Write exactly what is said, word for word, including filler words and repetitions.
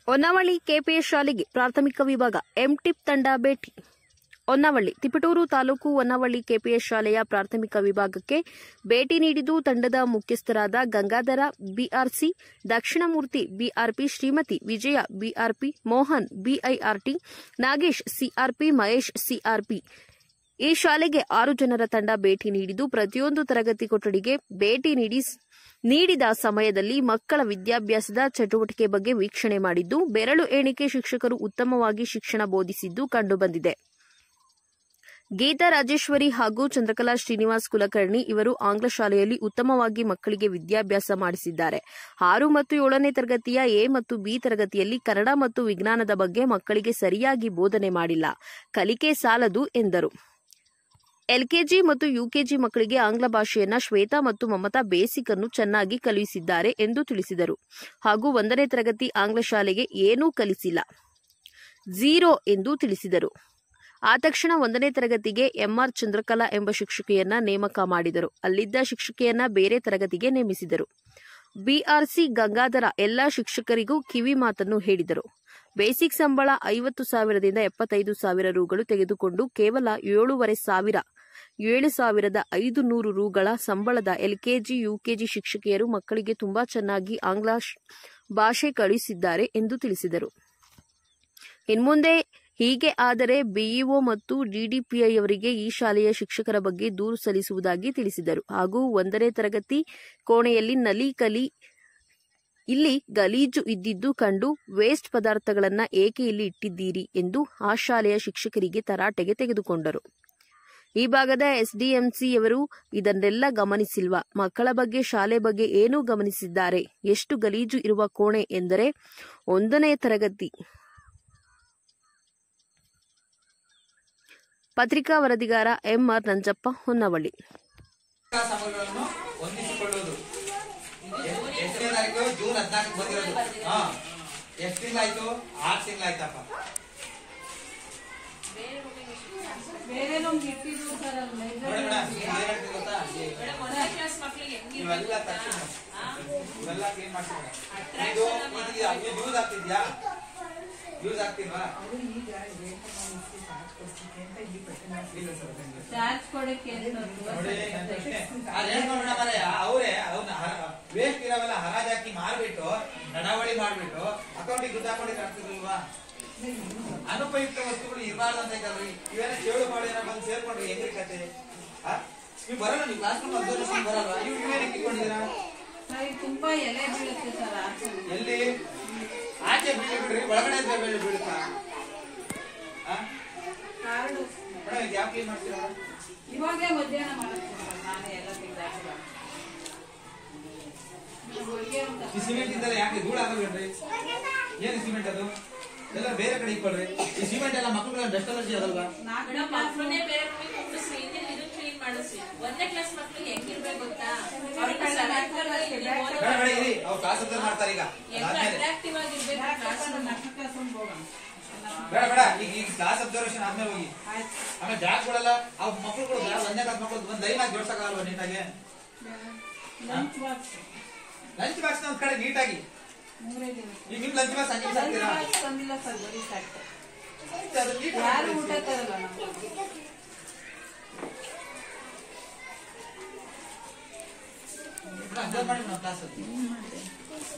Honnavalli KPS ಶಾಲೆಗೆ ಪ್ರಾಥಮಿಕ ವಿಭಾಗ ಎಂಟಿಪ್ ತಂಡ ಭೇಟಿ. ಹೊನ್ನವಳ್ಳಿ ತಿಪಟೂರು ತಾಲೂಕು ಹೊನ್ನವಳ್ಳಿ ಕೆಪಿಎಸ್ ಶಾಲೆಯ ಪ್ರಾಥಮಿಕ ವಿಭಾಗಕ್ಕೆ ಭೇಟಿ ನೀಡಿದ್ದು ತಂಡದ ಮುಖ್ಯಸ್ಥರಾದ Gangadhara BRC, Dakshinamurthy BRP, Shrimati Vijaya BRP, Mohan BIRT, Nagesh CRP, Mahesh CRP. ಈ ಶಾಲೆಗೆ ಆರು ಜನರ ತಂಡ ಭೇಟಿ ನೀಡಿದ್ದು ಪ್ರತಿಯೊಂದು ತರಗತಿ ಕೊಠಡಿಗೆ ಭೇಟಿ ನೀಡಿ ನೀಡಿದ ಸಮಯದಲ್ಲಿ ಮಕ್ಕಳ ವಿದ್ಯಾಭ್ಯಾಸದ ಚಟುವಟಿಕೆ ಬಗ್ಗೆ ವೀಕ್ಷಣೆ ಮಾಡಿದ್ದು, ಬೆರಳು ಎಣಿಕೆ ಶಿಕ್ಷಕರು ಉತ್ತಮವಾಗಿ ಶಿಕ್ಷಣ ಬೋಧಿಸಿದ್ದು ಕಂಡುಬಂದಿದೆ. ಗೀತಾ ರಾಜೇಶ್ವರಿ ಹಾಗೂ ಚಂದ್ರಕಲಾ ಶ್ರೀನಿವಾಸ್ ಕುಲಕರ್ಣಿ ಇವರು ಆಂಗ್ಲ ಶಾಲೆಯಲ್ಲಿ ಉತ್ತಮವಾಗಿ ಮಕ್ಕಳಿಗೆ ವಿದ್ಯಾಭ್ಯಾಸ ಮಾಡಿಸಿದ್ದಾರೆ. ಆರು ಮತ್ತು ಏಳನೇ ತರಗತಿಯ ಎ ಮತ್ತು ಬಿ ತರಗತಿಯಲ್ಲಿ ಕನ್ನಡ ಮತ್ತು ವಿಜ್ಞಾನದ ಬಗ್ಗೆ ಮಕ್ಕಳಿಗೆ ಸರಿಯಾಗಿ ಬೋಧನೆ ಮಾಡಿಲ್ಲ, ಕಲಿಕೆ ಸಾಲದು ಎಂದರು. ಎಲ್ಕೆಜಿ ಮತ್ತು ಯುಕೆಜಿ ಮಕ್ಕಳಿಗೆ ಆಂಗ್ಲ ಭಾಷೆಯನ್ನ ಶ್ವೇತಾ ಮತ್ತು ಮಮತಾ ಬೇಸಿಕ್ ಅನ್ನು ಚೆನ್ನಾಗಿ ಕಲಿಸಿದ್ದಾರೆ ಎಂದು ತಿಳಿಸಿದರು. ಹಾಗೂ ಒಂದನೇ ತರಗತಿ ಆಂಗ್ಲ ಶಾಲೆಗೆ ಏನೂ ಕಲಿಸಿಲ್ಲ, ಝೀರೋ ಎಂದು ತಿಳಿಸಿದರು. ಆ ತಕ್ಷಣ ಒಂದನೇ ತರಗತಿಗೆ ಎಂಆರ್ ಚಂದ್ರಕಲಾ ಎಂಬ ಶಿಕ್ಷಕಿಯನ್ನ ನೇಮಕ ಮಾಡಿದರು. ಅಲ್ಲಿದ್ದ ಶಿಕ್ಷಕಿಯನ್ನ ಬೇರೆ ತರಗತಿಗೆ ನೇಮಿಸಿದರು. ಬಿಆರ್ಸಿ ಗಂಗಾಧರ ಎಲ್ಲಾ ಶಿಕ್ಷಕರಿಗೂ ಕಿವಿ ಮಾತನ್ನು ಹೇಳಿದರು. ಬೇಸಿಕ್ ಸಂಬಳ ಐವತ್ತು ಸಾವಿರದಿಂದ ಎಪ್ಪತ್ತೈದು ಸಾವಿರ ರೂಗಳು ತೆಗೆದುಕೊಂಡು ಕೇವಲ ಏಳೂವರೆ ಸಾವಿರ ಏಳು ಸಾವಿರದ ಐದು ನೂರು ರೂಗಳ ಸಂಬಳದ ಎಲ್ಕೆಜಿ ಯುಕೆಜಿ ಶಿಕ್ಷಕಿಯರು ಮಕ್ಕಳಿಗೆ ತುಂಬಾ ಚೆನ್ನಾಗಿ ಆಂಗ್ಲ ಭಾಷೆ ಕಲಿಸಿದ್ದಾರೆ ಎಂದು ತಿಳಿಸಿದರು. ಇನ್ಮುಂದೆ ಹೀಗೆ ಆದರೆ ಬಿಇಒ ಮತ್ತು ಡಿಡಿಪಿಐ ಅವರಿಗೆ ಈ ಶಾಲೆಯ ಶಿಕ್ಷಕರ ಬಗ್ಗೆ ದೂರು ಸಲ್ಲಿಸುವುದಾಗಿ ತಿಳಿಸಿದರು. ಹಾಗೂ ಒಂದನೇ ತರಗತಿ ಕೋಣೆಯಲ್ಲಿ ನಲಿ ಕಲಿ ಇಲ್ಲಿ ಗಲೀಜು ಇದ್ದಿದ್ದು ಕಂಡು ವೇಸ್ಟ್ ಪದಾರ್ಥಗಳನ್ನ ಏಕೆ ಇಲ್ಲಿ ಇಟ್ಟಿದ್ದೀರಿ ಎಂದು ಆ ಶಾಲೆಯ ಶಿಕ್ಷಕರಿಗೆ ತರಾಟೆಗೆ ತೆಗೆದುಕೊಂಡರು. ಈ ಭಾಗದ ಎಸ್ಡಿಎಂಸಿಯವರು ಇದನ್ನೆಲ್ಲ ಗಮನಿಸಿಲ್ವಾ? ಮಕ್ಕಳ ಬಗ್ಗೆ ಶಾಲೆ ಬಗ್ಗೆ ಏನೂ ಗಮನಿಸಿದ್ದಾರೆ? ಎಷ್ಟು ಗಲೀಜು ಇರುವ ಕೋಣೆ ಎಂದರೆ ಒಂದನೇ ತರಗತಿ. ಪತ್ರಿಕಾ ವರದಿಗಾರ ಎಂಆರ್ ನಂಜಪ್ಪ, ಹೊನ್ನವಳ್ಳಿ. ಜೂನ್ ಹದಿನಾಲ್ಕು ಬಂದಿರೋದು ಎಷ್ಟು ತಿಂಗಳು ಆಯ್ತು? ಆರು ತಿಂಗಳು ಆಯ್ತಪ್ಪ. ಇವೆಲ್ಲ ತಕ್ಷಣ ಇವೆಲ್ಲ ಕ್ಲೀನ್ ಮಾಡ್ತೀವಿ. ಯೂಸ್ ಆಗ್ತಿದ್ಯಾ? ಯೂಸ್ ಆಗ್ತಿಲ್ವಾ? ಅವರೇ ಅವ್ನ ವೇಸ್ಟ್ ಇರೋವೆಲ್ಲ ಹರಾಜ್ ಹಾಕಿ ಮಾರ್ಬಿಟ್ಟು ನಡಾವಳಿ ಮಾಡ್ಬಿಟ್ಟು ಅಕೌಂಟಿಗೆ ದುಡ್ಡು ಹಾಕೊಂಡಿದ್ರೆ ಆಗ್ತಿರ್ಲಿಲ್ವಾ? ಅನುಪಯುಕ್ತ ವಸ್ತುಗಳು ಇರಬಾರ್ದು ಅಂತ ಇದ್ದಾರ್ರಿ. ಇವೆಲ್ಲ ಚೇಳು ಮಾಡಿ ಬಂದು ಸೇರ್ಕೊಂಡ್ರಿ ಹೆಂಗ್ರಿ ಕತೆ? ನೀವು ಬರೋಣ, ನೀವು ಕ್ಲಾಸ್ ರೂಮ್ ಅಬ್ಸರ್ವೇಷನ್ ಬರಲ್ವಾ? ನೀವು ಇವೇನಕ್ಕೆ ಇಟ್ಕೊಂಡಿದ್ದೀರಾ? ತುಂಬಾ ಎಲೆ ಬೀಳುತ್ತೆ ಸರ್. ಎಲ್ಲಿ ಆಚೆ ಬೀಳಿ ಬಿಡ್ರಿ, ಒಳಗಡೆ ಬೆಳೆ ಬೀಳುತ್ತಾ? ಮೇಡಮ್ ಯಾವ ಕ್ಲೀನ್ ಮಾಡ್ತೀರಾ? ಇವಾಗೇ ಮಧ್ಯಾಹ್ನ ಮಾಡ್ತೀನಿ ನಾನೇ ಎಲ್ಲ ತೆಗೆದಾಕಿಲ್ಲ. ಈ ಸಿಮೆಂಟ್ ಇದ್ದರೆ ಯಾಕೆ ಧೂಳು ಆಗಲ್ವೇನ್ರಿ? ಏನು ಸಿಮೆಂಟ್ ಅದು? ಎಲ್ಲ ಬೇರೆ ಕಡೆ ಇಟ್ಕೊಳ್ರಿ. ಈ ಸಿಮೆಂಟ್ ಎಲ್ಲ ಮಕ್ಕಳು ಡಸ್ಟ್ ಅಲರ್ಜಿ ಆಗಲ್ವಾ? ಒಂದೇ ಕ್ಲಾಸ್ ಮಕ್ಕಳಿಗೆ ಹೆಂಗಿರ್ಬೇಕು ಗೊತ್ತಾ? ಅವ್ರು ಕ್ಲಾಸ್ ಅಬ್ಸರ್ವ್ ಮಾಡ್ತಾರೆ. ಈಗ ಬೇಡ ಬೇಡ, ಈಗ ಈಗ ಕ್ಲಾಸ್ ಅಬ್ಸರ್ವೇಷನ್ ಆದ್ಮೇಲೆ ಹೋಗಿ. ಆಮೇಲೆ ಬ್ಯಾಗ್ಗಳೆಲ್ಲ ಅವ್ ಮಕ್ಕಳುಗಳು ಒಂದೇ ಕ್ಲಾಸ್ ಮಕ್ಕಳು ಒಂದ್ ಲೈನ್ ಆಗಿ ಜೋಡ್ಸಕ್ಕಾಗಲ್ವಾ ನೀಟಾಗಿ? ಲಂಚ್ ಬಾಕ್ಸ್ ಒಂದ್ ಕಡೆ ನೀಟಾಗಿ. ಈಗ ನಿಮ್ ಲಂಚ್ ಬಾಕ್ಸ್ ಹಂಗೆ ಸಾಕ್ತೀರಾ? ಯಾರು ಊಟ ತರಲ್ಲ. ಅಬ್ಸರ್ವ್ ಮಾಡಿ ನಾವು ಕ್ಲಾಸ್